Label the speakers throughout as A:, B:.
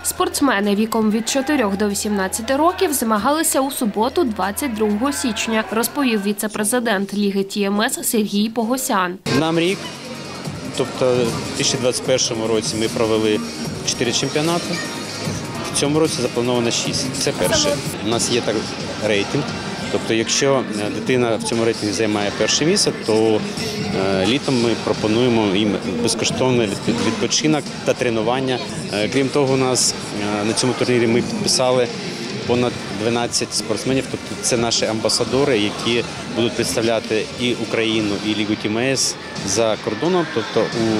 A: Спортсмени віком від 4 до 18 років змагалися у суботу 22 січня, розповів віце-президент Ліги ТМС Сергій Погосян.
B: Нам рік, тобто у 2021 році ми провели 4 чемпіонати, в цьому році заплановано 6. Це перше. У нас є так рейтинг. Тобто, якщо дитина в цьому рейтингі займає перше місце, то літом ми пропонуємо їм безкоштовний відпочинок та тренування. Крім того, у нас на цьому турнірі ми підписали понад 12 спортсменів, тобто це наші амбасадори, які будуть представляти і Україну, і Лігу ТМС за кордоном. Тобто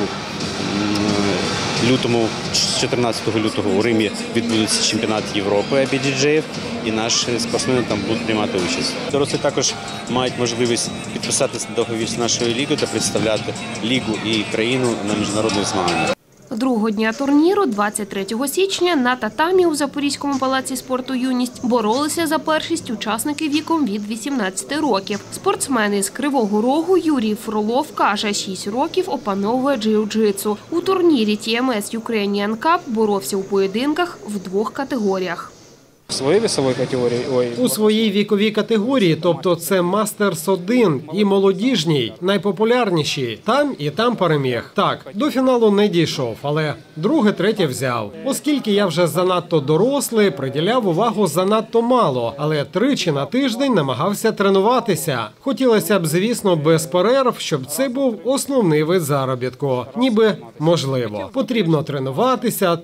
B: з 14 лютого у Римі відбудеться чемпіонат Європи IBJJF, і наші спортсмени там будуть приймати участь. Дорослі також мають можливість підписатися на договір з нашою лігою та представляти лігу і країну на міжнародних змаганнях.
A: Другого дня турніру, 23 січня, на татамі у Запорізькому палаці спорту «Юність» боролися за першість учасники віком від 18 років. Спортсмен із Кривого Рогу Юрій Фролов каже, 6 років опановує джиу-джитсу. У турнірі TMS Ukrainian Cup боровся у поєдинках в 2 категоріях.
C: У своїй віковій категорії, тобто це Мастерс-1 і молодіжній, найпопулярніші. Там і там переміг. Так, до фіналу не дійшов, але друге, третє взяв. Оскільки я вже занадто дорослий, приділяв увагу занадто мало, але 3 на тиждень намагався тренуватися. Хотілося б, звісно, без перерв, щоб це був основний вид заробітку. Ніби можливо. Потрібно тренуватися.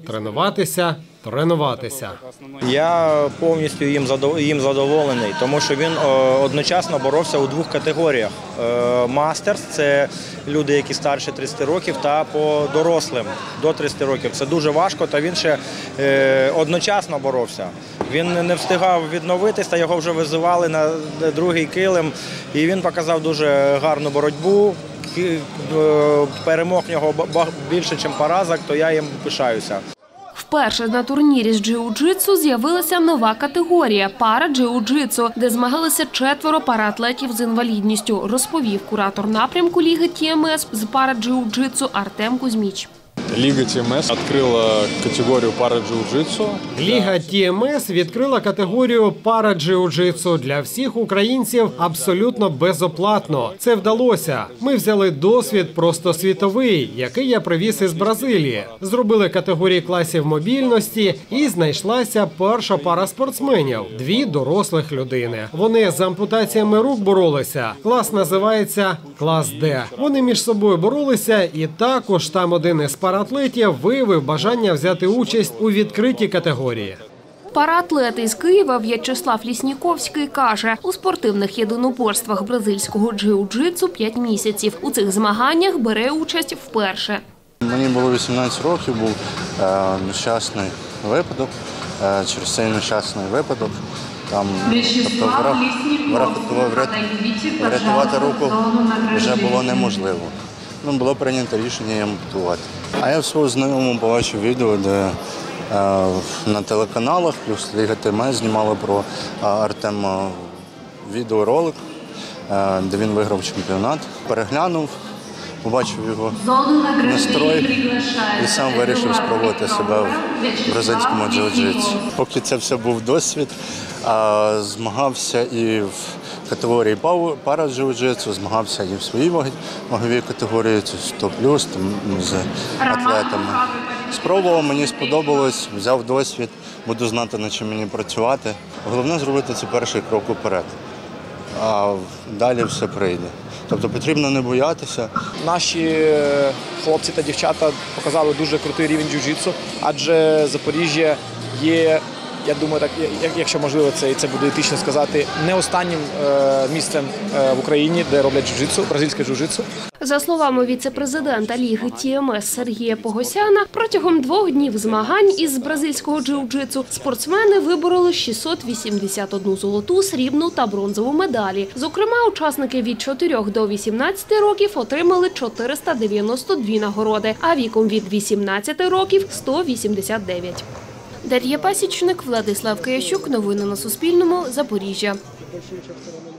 D: Я повністю їм задоволений, тому що він одночасно боровся у 2 категоріях. Мастерс – це люди, які старше 30 років, та по дорослим до 30 років. Це дуже важко, та він ще одночасно боровся. Він не встигав відновитися, його вже визивали на другий килим, і він показав дуже гарну боротьбу. Перемог нього більше, ніж поразок, то я їм пишаюся.
A: Вперше на турнірі з джиу-джитсу з'явилася нова категорія – пара-джиу-джитсу, де змагалися 4 параатлетів з інвалідністю, розповів куратор напрямку Ліги ТМС з пара-джиу-джитсу Артем Кузьміч.
E: Ліга ТМС відкрила категорію пара-джиу-джитсу.
C: Ліга ТМС відкрила категорію пара-джиу-джитсу для всіх українців абсолютно безоплатно. Це вдалося. Ми взяли досвід просто світовий, який я привіз із Бразилії. Зробили категорії класів мобільності і знайшлася перша пара спортсменів – 2 дорослих людини. Вони з ампутаціями рук боролися. Клас називається «Клас Д». Вони між собою боролися, і також там один із параатлетів виявив бажання взяти участь у відкритій категорії.
A: Параатлет із Києва В'ячеслав Лісніковський каже, у спортивних єдиноборствах бразильського джиу-джитсу 5 місяців. У цих змаганнях бере участь вперше.
F: Мені було 18 років, був нещасний випадок. Через цей нещасний випадок врятувати руку вже було неможливо. Було прийнято рішення її ампутувати. А я в свого знайомого побачив відео, де на телеканалах, плюс Ліга ТМС знімала про Артема відеоролик, де він виграв чемпіонат. Переглянув, побачив його настрой і сам вирішив спробувати себе в бразильському джиу-джитсу. Поки це все був досвід, змагався і в категорії пара-джиу-джитсу, змагався і в своїй ваговій категорії, це 100+, з атлетами. Спробував, мені сподобалось, взяв досвід, буду знати, над чим мені працювати. Головне зробити це перший крок уперед, а далі все прийде. Тобто потрібно не боятися.
G: Наші хлопці та дівчата показали дуже крутий рівень джиу-джитсу, адже Запоріжжя є, я думаю, так, якщо можливо, це буде етично сказати, не останнім місцем в Україні, де роблять джиу-джитсу, бразильське джиу-джитсу.
A: За словами віце-президента Ліги ТМС Сергія Погосяна, протягом 2 днів змагань із бразильського джиу-джитсу спортсмени вибороли 681 золоту, срібну та бронзову медалі. Зокрема, учасники від 4 до 18 років отримали 492 нагороди, а віком від 18 років – 189. Дар'я Пасічник, Владислав Киящук. Новини на Суспільному. Запоріжжя.